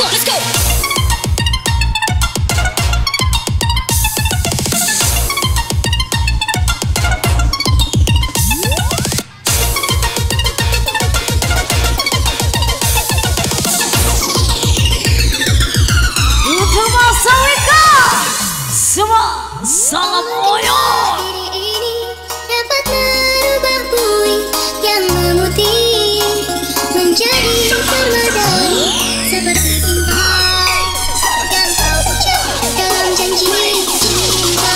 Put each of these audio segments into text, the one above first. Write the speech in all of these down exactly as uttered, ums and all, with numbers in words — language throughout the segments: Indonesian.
let's go. Itu masa Wika semua sangat moyo. Diri ini dapat merubah bui yang memutih menjadi permadani seperti bintang yang kau ucap dalam janji cinta.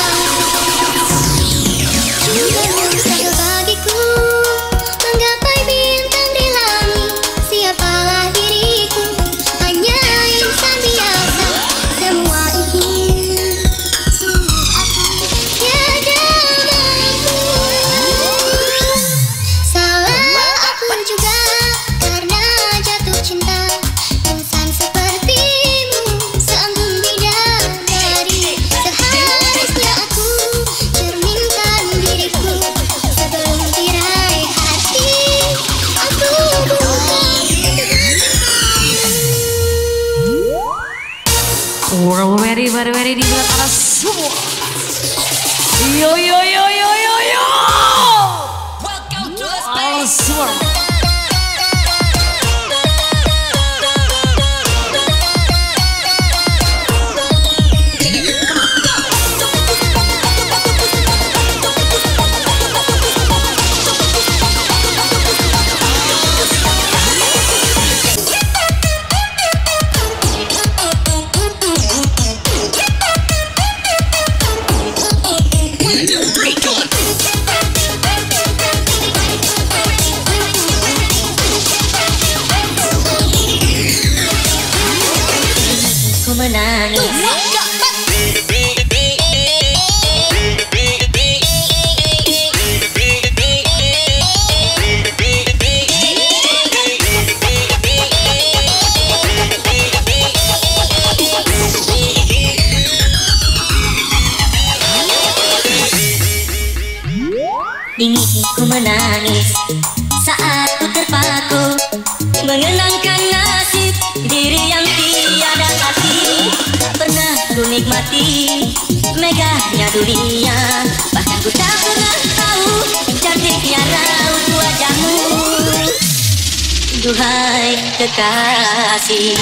Juga mustahil bagiku menggapai bintang di langit. Siapalah diriku, hanya insan biasa. Semua ini sungguh aku tiada mampu. Salah aku juga karena jatuh cinta. Insan sepertimu seanggun bidadari. Seharusnya aku cerminkan diriku sebelum tirai hati aku buang. We're ready, we're ready di belakang semua. Yo yo yo yo yo yo. Welcome to the Oh, space. semua. Ku menangis. Ingin ku menangis saat ku terpaku mengenangkan nasib diri yang tiada arti. Tak pernah ku nikmati megahnya dunia, bahkan ku tak pernah tahu cantiknya raut wajahmu. Duhai kekasih,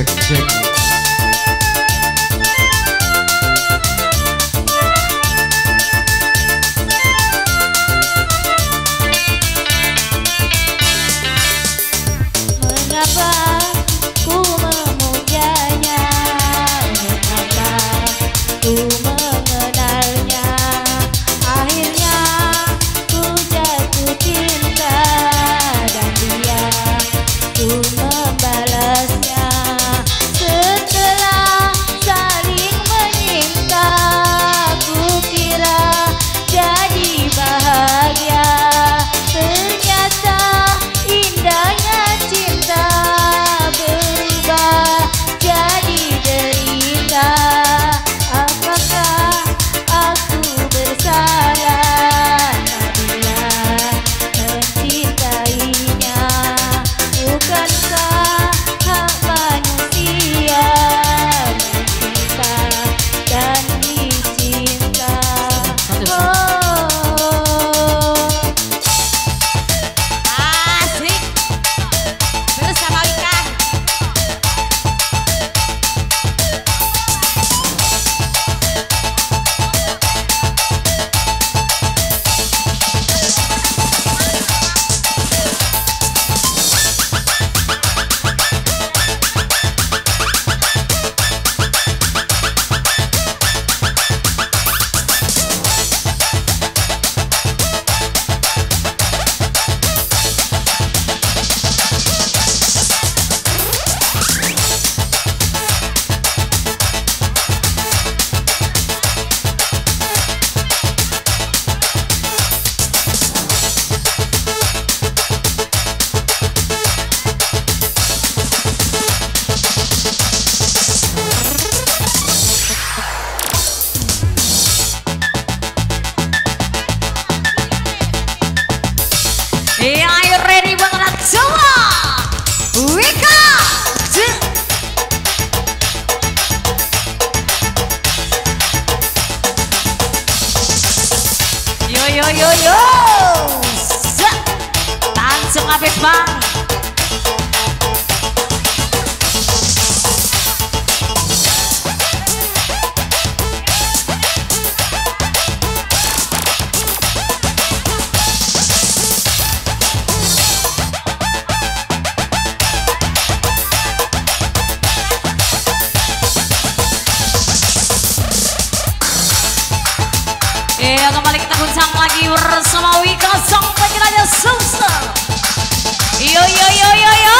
cek cek. Mengapa ku memujanya, mengapa ku mengenalnya, akhirnya ku jatuh cinta dan dia ku membalasnya. Setelah saling menyinta, ku kira jadi bahagia, ternyata indahnya cinta berubah jadi derita. Apakah aku bersalah apabila mencintainya? Bukankah hak manusia mencinta dan dicinta? Oh, Asik bersama Wika. Iya, ayo ready banget semua. Wika. Zek. Yo yo yo yo. Zek. Langsung habis bang. Iya, kembali kita guncang lagi bersama Wika sang penjelajah Sulsel. Yo yo yo yo yo.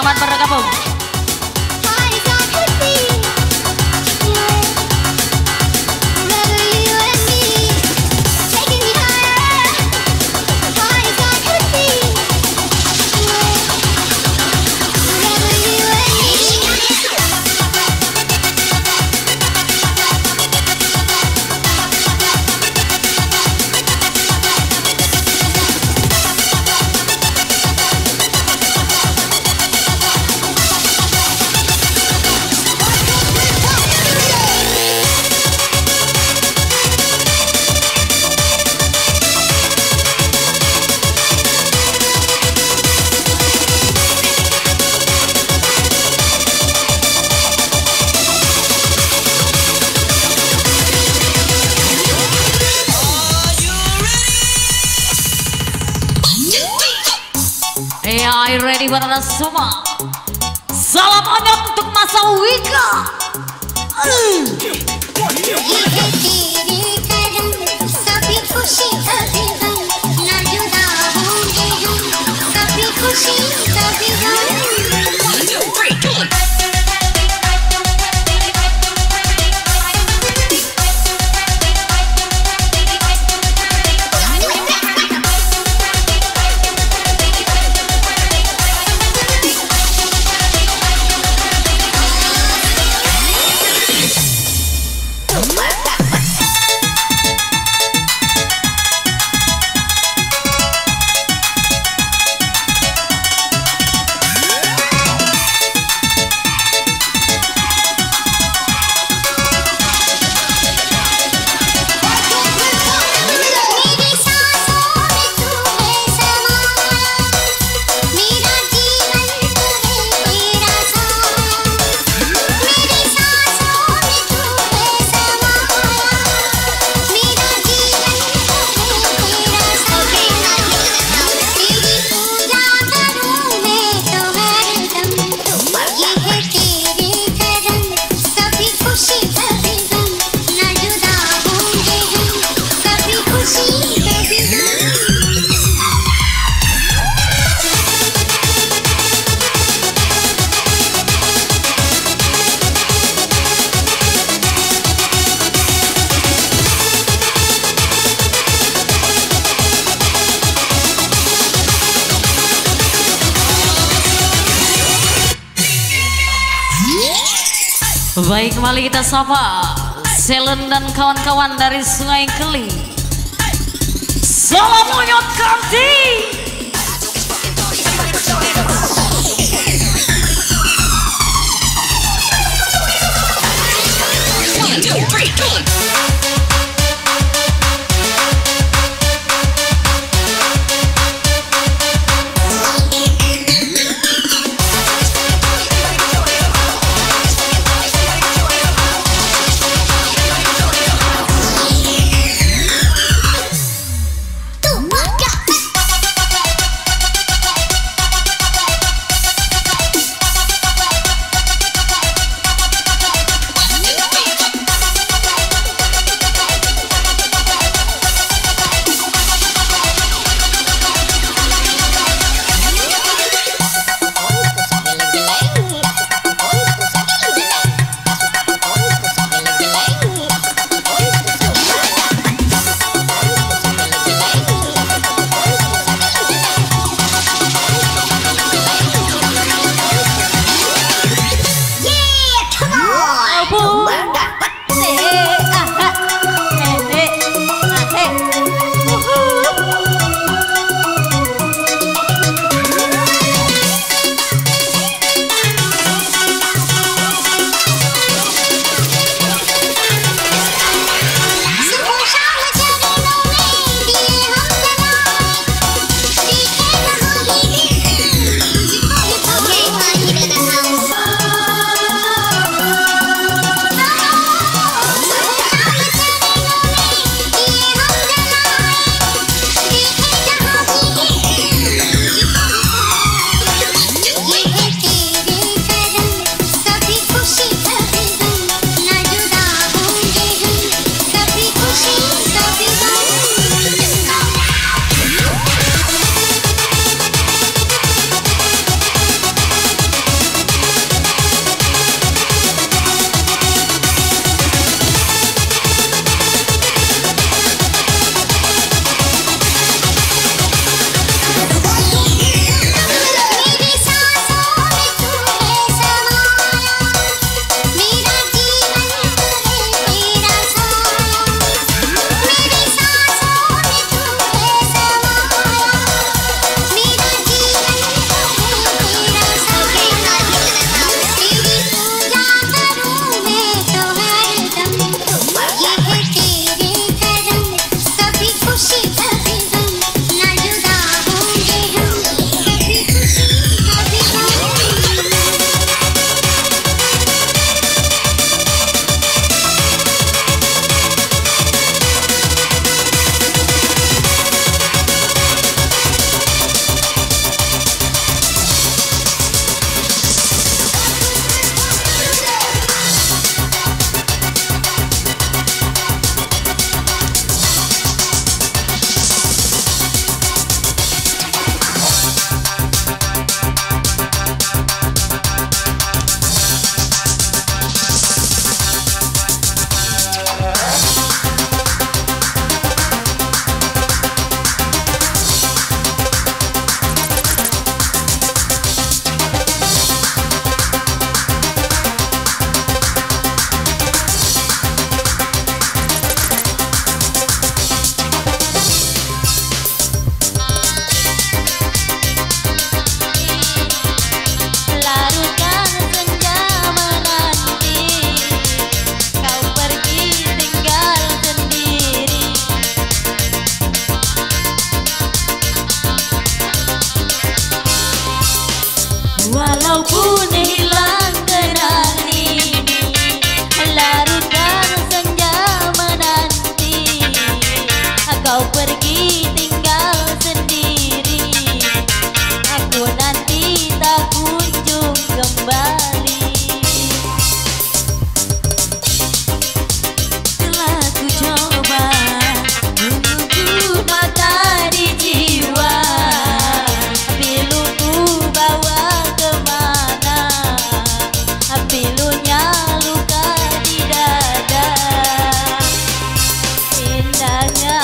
selamat bergabung. Ya, are you ready buat anda semua? Salam onyok untuk Masa Wika. Uh. Baik, kembali kita sapa Selen dan kawan-kawan dari Sungai Keli. Salam onyok Karti. One, two, three, two. pun hilang kenang ini, larutkan senja menanti. Kau pergi tinggal sendiri, aku nanti tak kunjung kembali. Telah ku coba menunggu mata di jiwa, piluku bawa kemana, pilunya luka di dada. Indahnya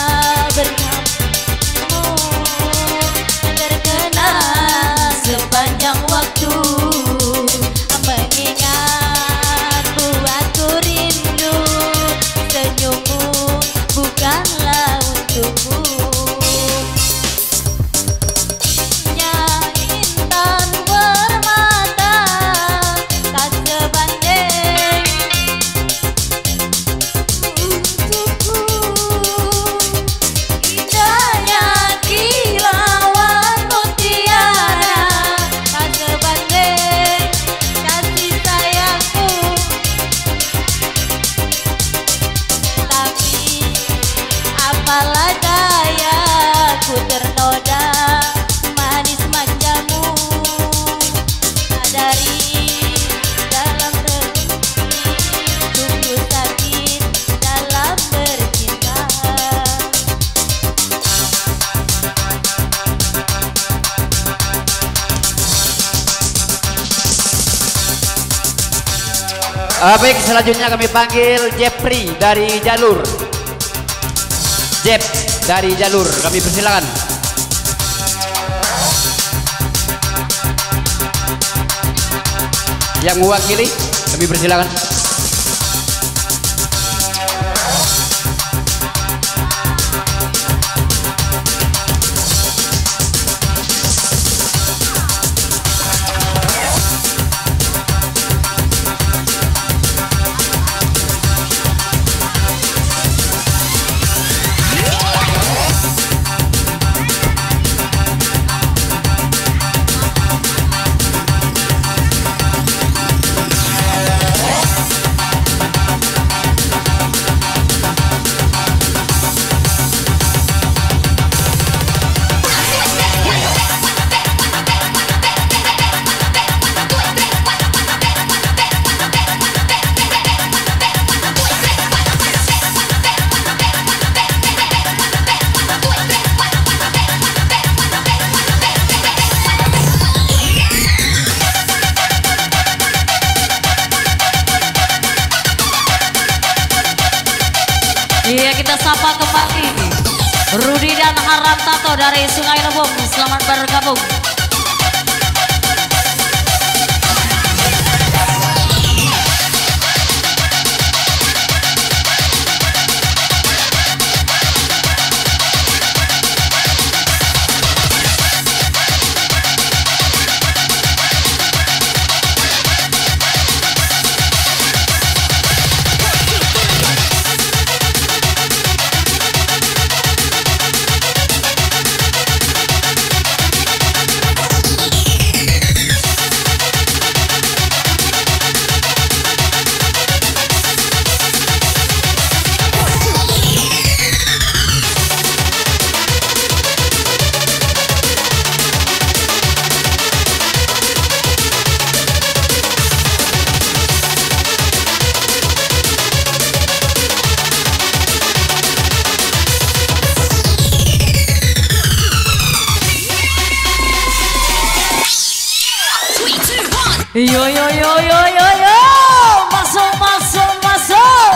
bertemu terkenang sepanjang waktu, mengingat buatku rindu, senyummu bukanlah untukku. Nya intan permata tak sebanding untukku. Indahnya kilauan mutiara tak sebanding kasih sayangku. Tapi apalah daya, ku ternoda manis manjamu. Sadari dalam religi, sungguh sakit dalam bercinta. Ah, baik, selanjutnya kami panggil Jeffrey dari Jalur. Jeff dari Jalur, kami persilakan. Yang mewakili, kami persilakan. Iya, kita sapa kembali Rudi dan Harantato dari Sungai Lebong. Selamat bergabung. Yo yo yo yo yo yo, masuk masuk masuk.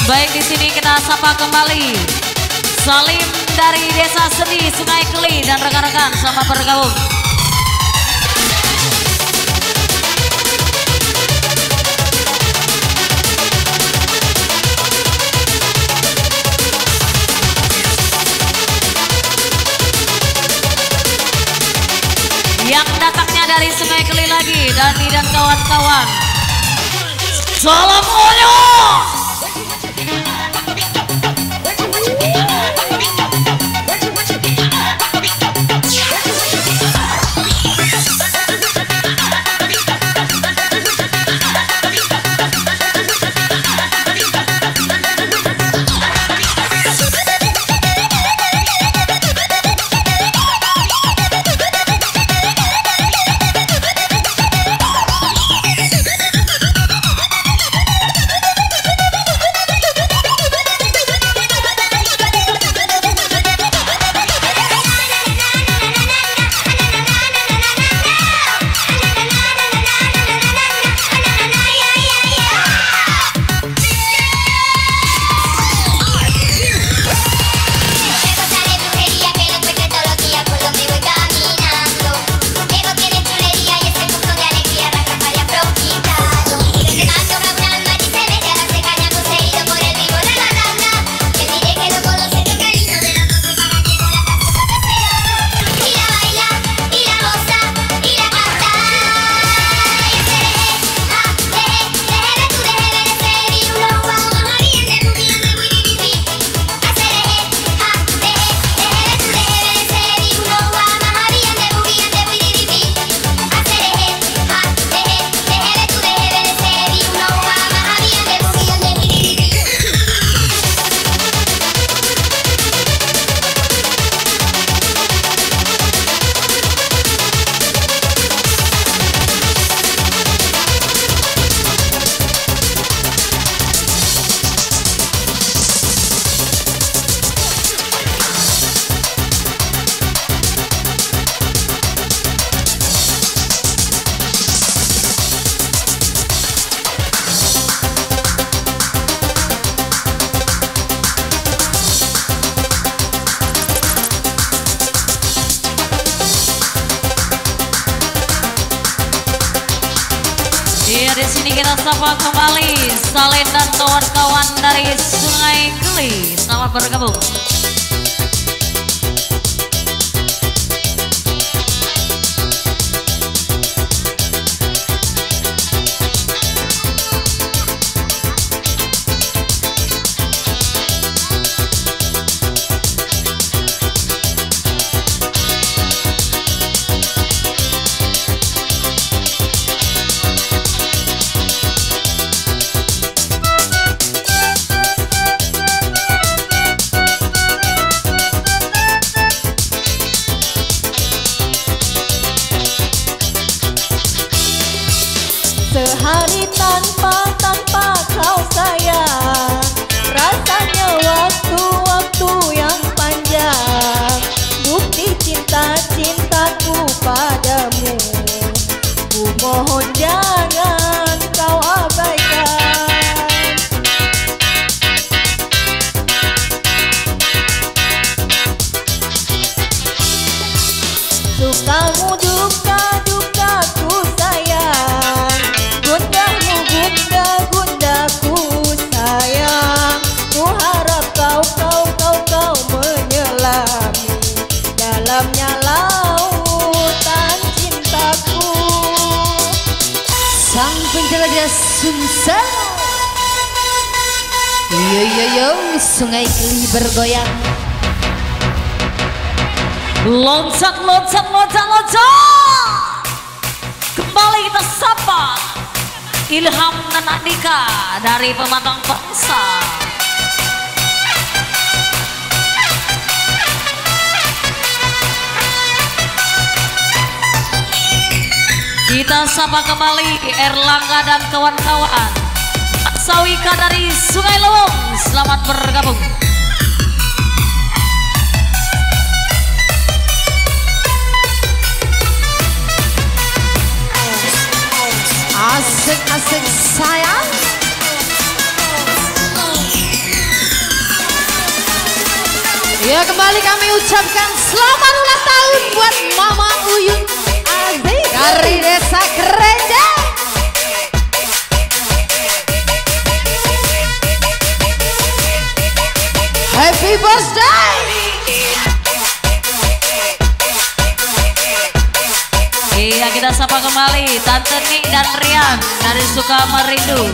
Baik, di sini kita sapa kembali Salim dari Desa Sedi, Sungai Keli dan rekan-rekan selamat bergabung. Yang datangnya dari Sungai Keli lagi, Dani dan kawan-kawan. Salam onyo. Iya, di sini kita sapa kembali Saleh dan kawan-kawan dari Sungai Keli. Selamat bergabung. Sehari tanpa tanpa kau sayang, rasanya waktu-waktu yang panjang. Bukti cinta cintaku padamu, ku mohon jangan kau abaikan. Sukamu duka dukaku sayang, gundamu gunda gundaku sayang. Ku harap kau kau kau kau menyelami dalamnya lautan cintaku. Sang penjelajah Sumsel. Yo yo yo, Sungai Keli bergoyang. Loncat, loncat, loncat, loncat. Kembali kita sapa Ilham dan Andika dari Pematang Bangsa. Kita sapa kembali Erlangga dan kawan-kawan. Sawika dari Sungai Lewong, selamat bergabung. Asik-asik sayang. Ya kembali kami ucapkan selamat ulang tahun buat Mama Uyun Aziz dari Desa Kerenja. Happy birthday. Iya, kita sapa kembali Tante Nik dan Rian dari Sukamerindu.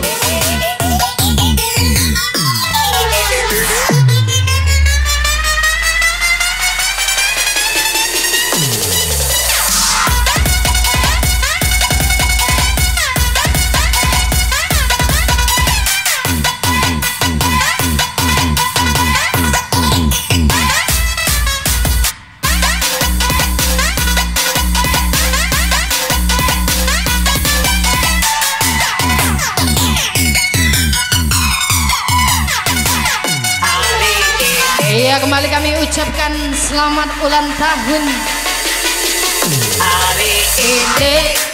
Iya, kembali kami ucapkan selamat ulang tahun. Hari ini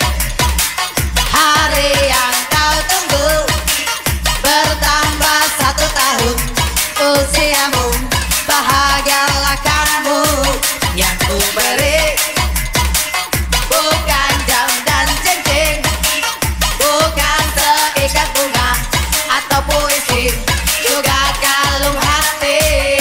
hari yang kau tunggu, bertambah satu tahun usiamu, bahagialah kamu. Yang ku beri bukan jam dan cincin, bukan seikat bunga atau puisi, juga kalung hati.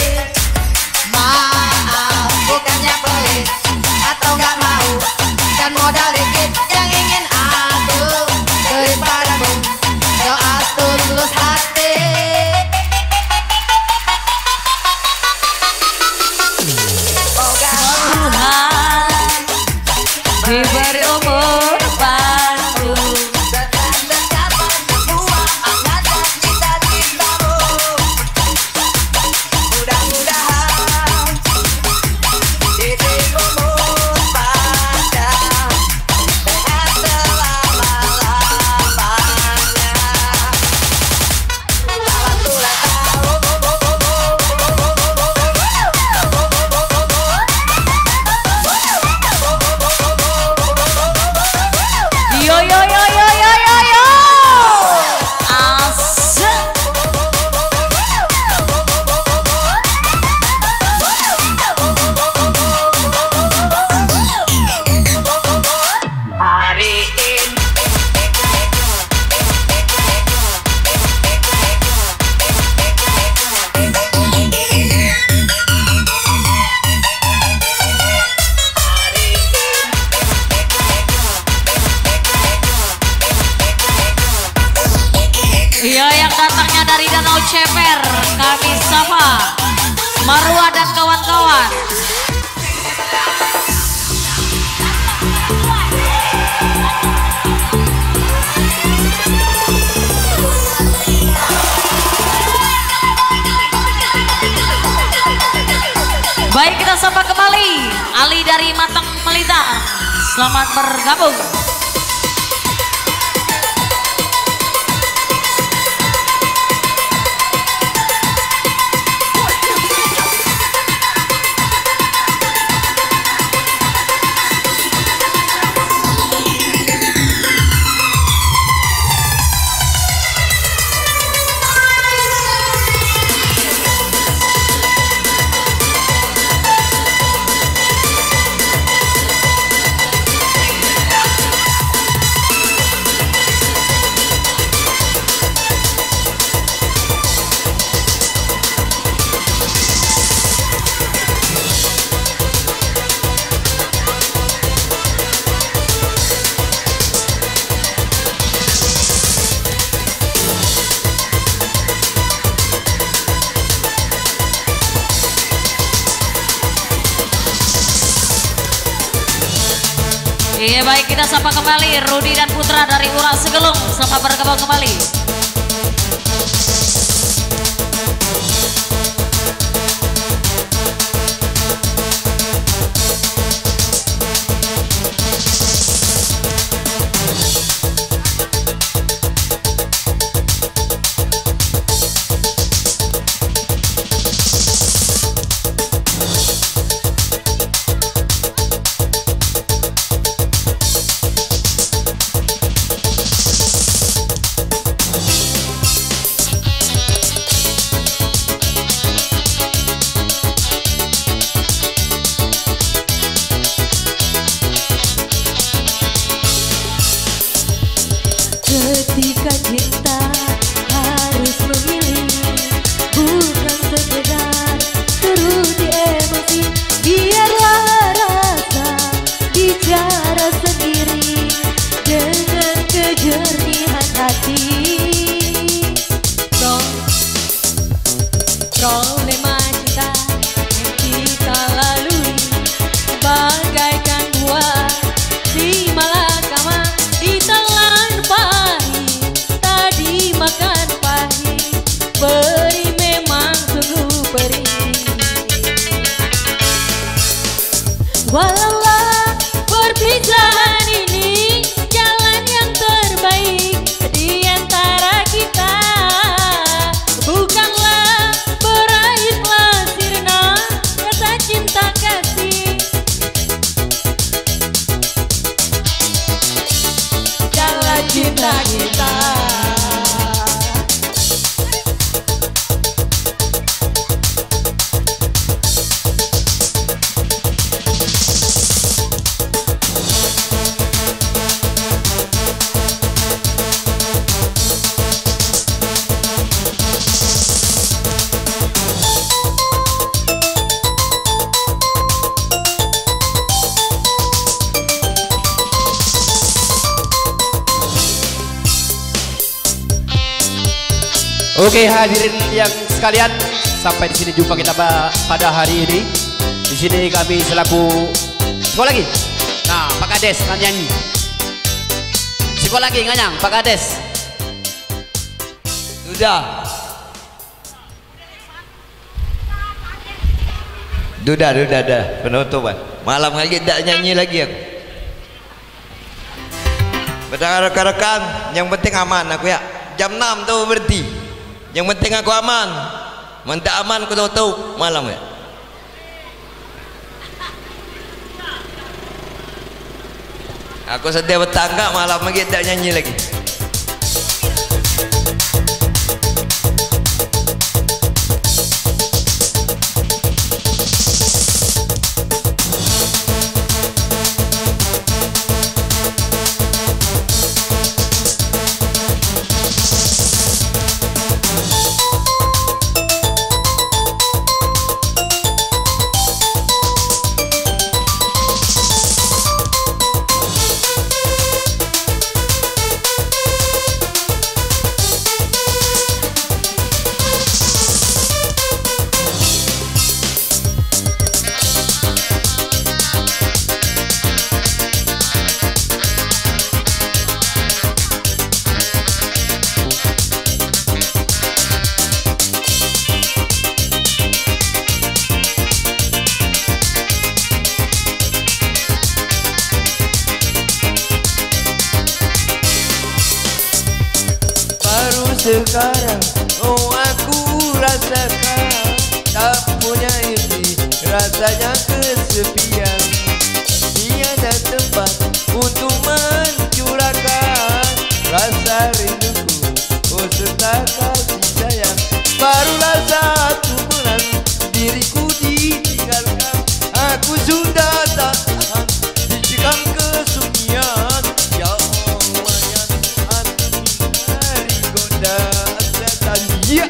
Bukannya pelit atau nggak mau, dan modal dikit yang ingin aku beri padamu, doa tulus hati. Tuhan diberi umur baru, setan-setan buah angan dan cita-citamu. Mudah-mudahan yo yo yo yo yo yo yo asik. Hari ini iya, yang datangnya dari Danau Ceper, kami sapa Marwa dan kawan-kawan. Baik, kita sapa kembali Ali dari Matang Melita. Selamat bergabung. Iya, baik, kita sapa kembali Rudi dan Putra dari Urak Segelung. Selamat bergabung kembali. Oke hadirin yang sekalian, sampai di sini jumpa kita pada hari ini. Di sini kami selaku sekolah lagi. Nah, Pak Kades nyanyi. Sekolah lagi nganyang, Pak Kades. Sudah. Sudah, sudah, sudah. Penutupan. Malam lagi tak nyanyi lagi aku. Betul rekan-rekan, yang penting aman aku ya. Jam enam tu berhenti. Yang penting aku aman. Mentak aman aku tutup malam ya. Aku sedih bertangga malam lagi tak nyanyi lagi. Sekarang, oh aku rasakan tak punya isi, rasanya kesepian. Tiada tempat untuk mencurahkan rasa rinduku, oh serta kasih sayang. Barulah satu bulan diriku ditinggalkan, aku sudah tak tahan dicekam kesunyian. Ya Allah ya Tuhan, hindari godaan setan. Ya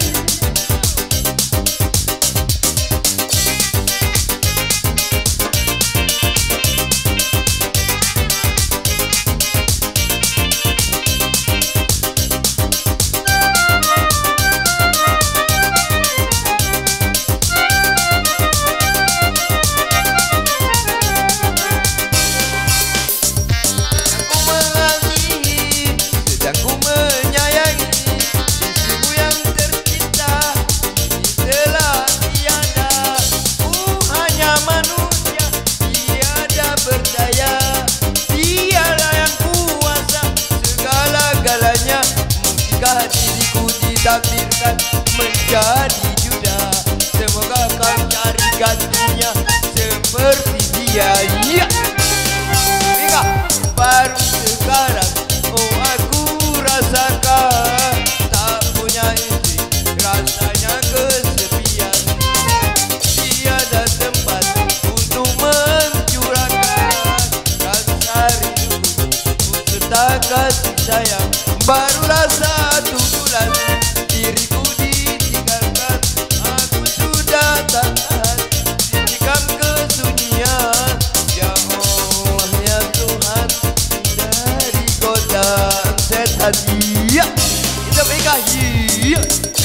takdirkan menjadi juda, semoga kau cari gantinya seperti dia. Ya, Ika, baru sekarang oh aku rasakan tak punya isi, rasanya kesepian. Tiada tempat untuk mencurahkan rasa rinduku, serta kasih sayang. Barulah satu bulan diriku ditinggalkan, aku sudah tak tahan dicekam kesunyian. Ya Allah ya Tuhan, dari godaan setan. Ya, kita mereka. Ya.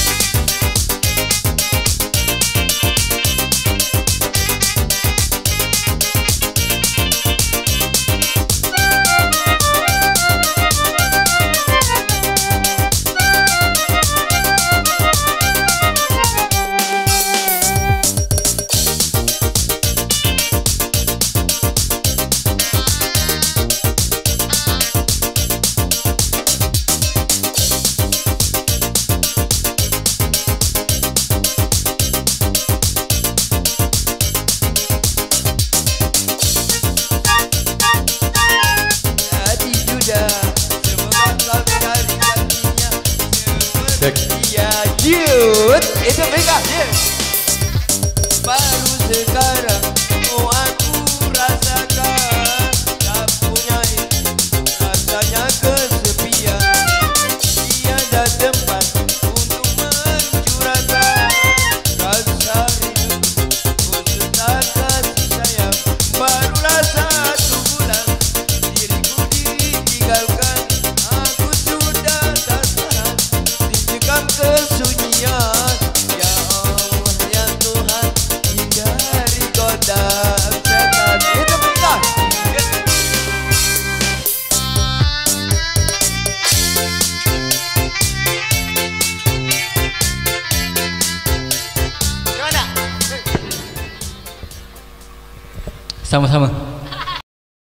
Ya, yut, itu mereka. Baru sekarang, oh aku rasakan tak punya itu, rasanya kesepian. Tiada tempat untuk mencurahkan rasa rinduku, serta kasih sayang. Barulah satu bulan diriku ditinggalkan, aku sudah tak tahan dicekam kesunyian. Sama-sama.